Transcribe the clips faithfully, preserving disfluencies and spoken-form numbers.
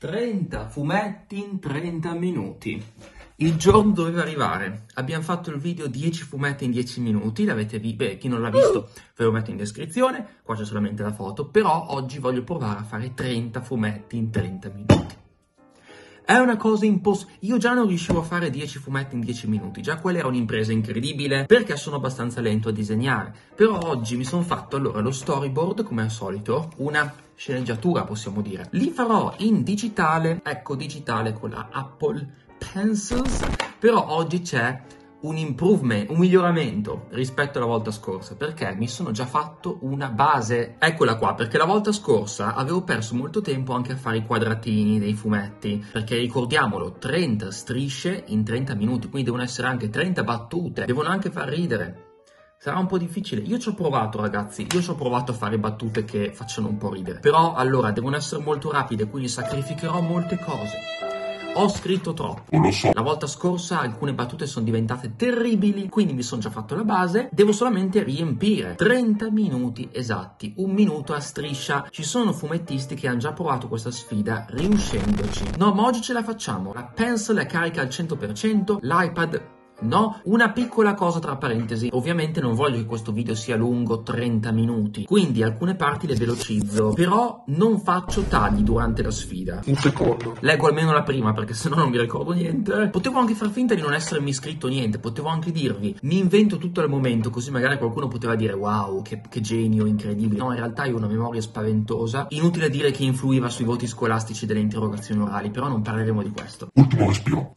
trenta fumetti in trenta minuti. Il giorno doveva arrivare. Abbiamo fatto il video dieci fumetti in dieci minuti. L'avete visto? Beh, chi non l'ha visto ve lo metto in descrizione. Qua c'è solamente la foto. Però oggi voglio provare a fare trenta fumetti in trenta minuti. È una cosa impossibile. Io già non riuscivo a fare dieci fumetti in dieci minuti. Già quella era un'impresa incredibile perché sono abbastanza lento a disegnare. Però oggi mi sono fatto allora lo storyboard, come al solito, una sceneggiatura possiamo dire. Li farò in digitale, ecco digitale con la Apple Pencils, però oggi c'è un improvement, un miglioramento rispetto alla volta scorsa, perché mi sono già fatto una base. Eccola qua, perché la volta scorsa avevo perso molto tempo anche a fare i quadratini dei fumetti, perché ricordiamolo, trenta strisce in trenta minuti, quindi devono essere anche trenta battute, devono anche far ridere. Sarà un po' difficile. Io ci ho provato, ragazzi, io ci ho provato a fare battute che facciano un po' ridere, però allora devono essere molto rapide, quindi sacrificherò molte cose. Ho scritto troppo, lo so. La volta scorsa alcune battute sono diventate terribili, quindi mi sono già fatto la base, devo solamente riempire trenta minuti esatti, un minuto a striscia. Ci sono fumettisti che hanno già provato questa sfida riuscendoci. No, ma oggi ce la facciamo. La pencil è carica al cento per cento, l'iPad no. Una piccola cosa tra parentesi, ovviamente non voglio che questo video sia lungo trenta minuti, quindi alcune parti le velocizzo, però non faccio tagli durante la sfida. Un secondo. Leggo almeno la prima perché sennò non mi ricordo niente. Potevo anche far finta di non essermi scritto niente, potevo anche dirvi mi invento tutto al momento, così magari qualcuno poteva dire wow, che, che genio, incredibile. No, in realtà io ho una memoria spaventosa. Inutile dire che influiva sui voti scolastici delle interrogazioni orali, però non parleremo di questo. Ultimo respiro.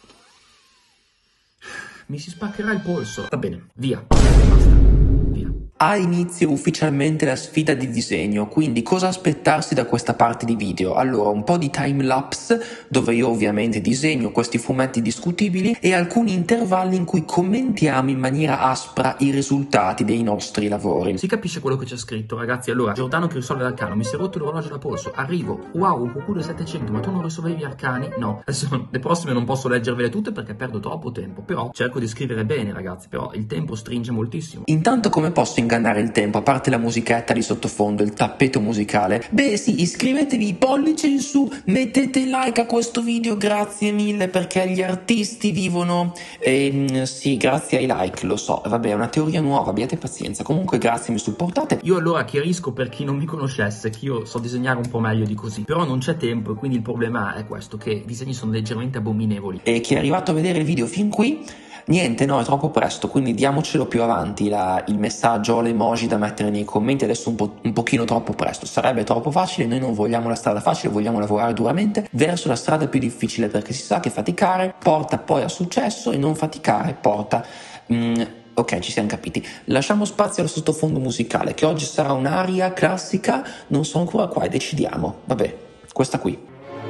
Mi si spaccherà il polso. Va bene, via. Basta. Via. Ha inizio ufficialmente la sfida di disegno, quindi cosa aspettarsi da questa parte di video? Allora, un po' di timelapse, dove io ovviamente disegno questi fumetti discutibili, e alcuni intervalli in cui commentiamo in maniera aspra i risultati dei nostri lavori. Si capisce quello che c'è scritto, ragazzi. Allora, Giordano che risolve l'arcano, mi si è rotto l'orologio da polso, arrivo, wow, Cuculo settecento, ma tu non risolvevi arcani? No. Adesso le prossime non posso leggervele tutte perché perdo troppo tempo, però cerco di scrivere bene, ragazzi, però il tempo stringe moltissimo. Intanto come posso ingannare il tempo, a parte la musichetta di sottofondo, il tappeto musicale? Beh sì, iscrivetevi, pollice in su, mettete like a questo video, grazie mille, perché gli artisti vivono, ehm, sì, grazie ai like, lo so, vabbè, è una teoria nuova, abbiate pazienza, comunque grazie, mi supportate. Io allora chiarisco per chi non mi conoscesse che io so disegnare un po' meglio di così, però non c'è tempo e quindi il problema è questo, che i disegni sono leggermente abominevoli. E chi è arrivato a vedere il video fin qui, niente, no, è troppo presto, quindi diamocelo più avanti, la, il messaggio o l'emoji da mettere nei commenti, adesso un, po', un pochino troppo presto, sarebbe troppo facile, noi non vogliamo la strada facile, vogliamo lavorare duramente verso la strada più difficile, perché si sa che faticare porta poi a successo e non faticare porta... Mm, ok, ci siamo capiti. Lasciamo spazio al sottofondo musicale, che oggi sarà un'aria classica, non sono ancora qua e decidiamo, vabbè, questa qui.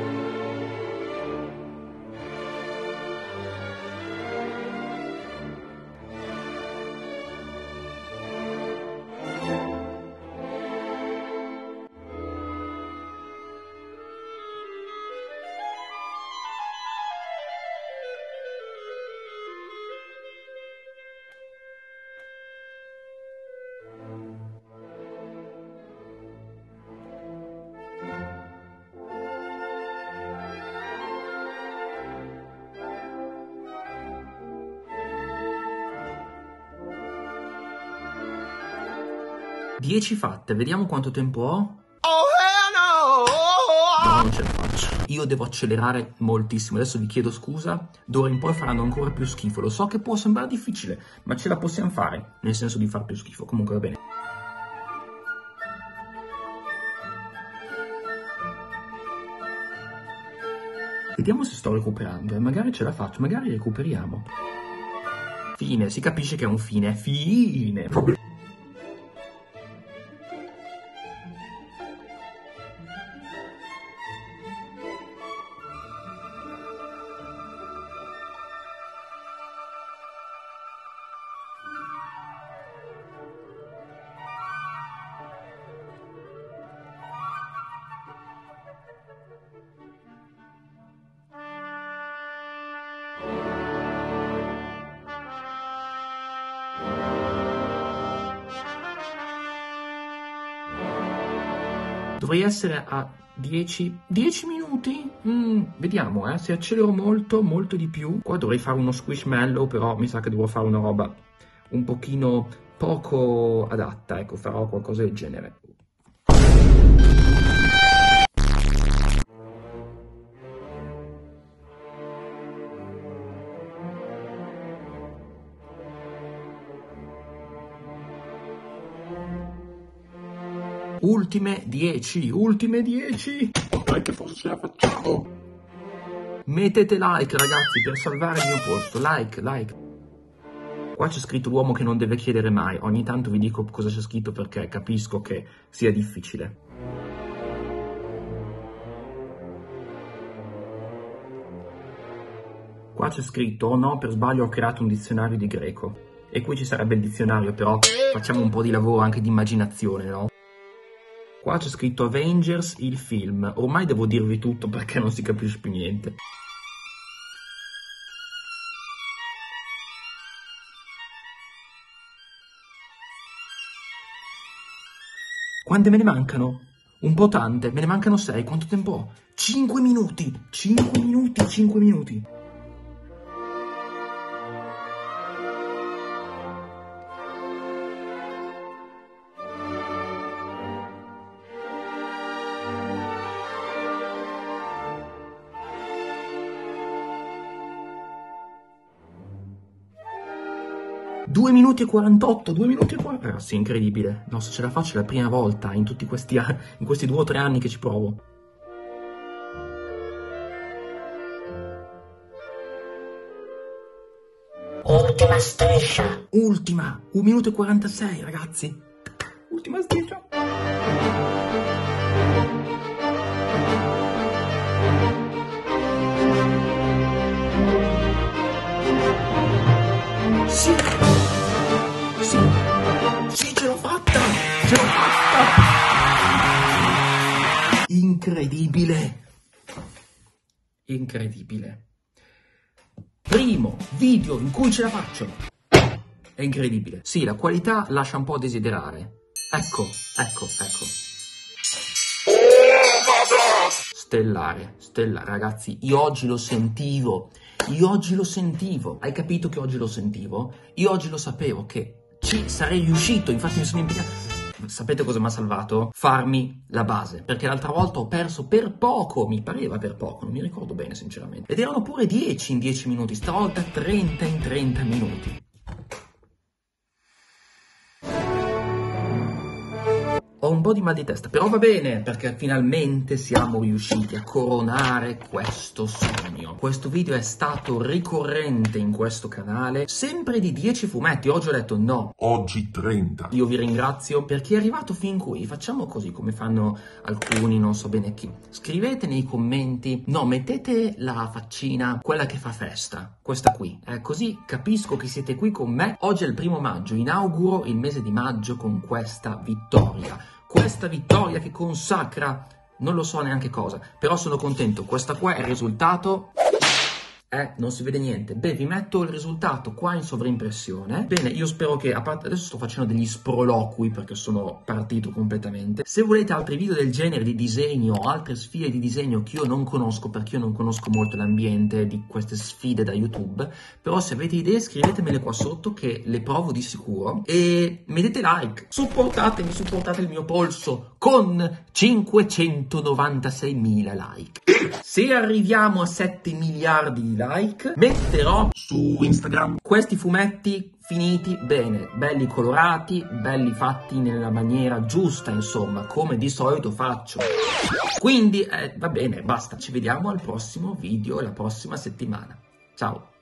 dieci fatte, vediamo quanto tempo ho. Oh hell no! No, non ce la faccio. Io devo accelerare moltissimo. Adesso vi chiedo scusa, d'ora in poi faranno ancora più schifo. Lo so che può sembrare difficile, ma ce la possiamo fare, nel senso di far più schifo. Comunque va bene. Vediamo se sto recuperando, e eh. magari ce la faccio, magari recuperiamo. Fine, si capisce che è un fine, fine. Dovrei essere a dieci, dieci minuti. minuti? Mm, vediamo, eh, se accelero molto, molto di più. Qua dovrei fare uno squishmallow, però mi sa che devo fare una roba un pochino poco adatta, ecco, farò qualcosa del genere. Ultime dieci, ultime dieci. Dai che forse ce la facciamo. Mettete like ragazzi per salvare il mio posto, like, like. Qua c'è scritto l'uomo che non deve chiedere mai, ogni tanto vi dico cosa c'è scritto perché capisco che sia difficile. Qua c'è scritto, oh no, per sbaglio ho creato un dizionario di greco. E qui ci sarebbe il dizionario, però facciamo un po' di lavoro anche di immaginazione, no? Qua c'è scritto Avengers, il film. Ormai devo dirvi tutto perché non si capisce più niente. Quante me ne mancano? Un po' tante, me ne mancano sei. Quanto tempo ho? cinque minuti! cinque minuti, cinque minuti. due minuti e quarantotto, due minuti e quarantotto. Ragazzi, incredibile. No, se ce la faccio è la prima volta in tutti questi anni, in questi due o tre anni che ci provo. Ultima striscia. Ultima, un minuto e quarantasei, ragazzi. Ultima striscia. Sì. Sì. Sì, ce l'ho fatta. Ce l'ho fatta. Incredibile. Incredibile. Primo video in cui ce la faccio. È incredibile. Sì, la qualità lascia un po' a desiderare. Ecco, ecco, ecco. Stellare, stellare, ragazzi, io oggi lo sentivo, io oggi lo sentivo, hai capito che oggi lo sentivo? Io oggi lo sapevo che ci sarei riuscito, infatti mi sono impegnato. Sapete cosa mi ha salvato? Farmi la base, perché l'altra volta ho perso per poco, mi pareva per poco, non mi ricordo bene sinceramente. Ed erano pure dieci in dieci minuti, stavolta trenta in trenta minuti. Ho un po' di mal di testa, però va bene, perché finalmente siamo riusciti a coronare questo sogno. Questo video è stato ricorrente in questo canale, sempre di dieci fumetti. Oggi ho detto no. Oggi trenta. Io vi ringrazio per chi è arrivato fin qui. Facciamo così, come fanno alcuni, non so bene chi. Scrivete nei commenti, no, mettete la faccina, quella che fa festa, questa qui. Eh, così capisco che siete qui con me. Oggi è il primo maggio, inauguro il mese di maggio con questa vittoria. Questa vittoria che consacra, non lo so neanche cosa, però sono contento. Questa qua è il risultato. Eh, non si vede niente. Beh, vi metto il risultato qua in sovraimpressione. Bene, io spero che, a parte adesso sto facendo degli sproloqui perché sono partito completamente. Se volete altri video del genere di disegno o altre sfide di disegno che io non conosco, perché io non conosco molto l'ambiente di queste sfide da YouTube, però se avete idee scrivetemele qua sotto che le provo di sicuro. E mettete like, supportatemi, supportate il mio polso con cinquecentonovantaseimila like. Se arriviamo a sette miliardi di like, metterò Su Instagram questi fumetti finiti bene, belli colorati, belli fatti nella maniera giusta, insomma, come di solito faccio. Quindi, eh, va bene, basta. Ci vediamo al prossimo video, la prossima settimana. Ciao!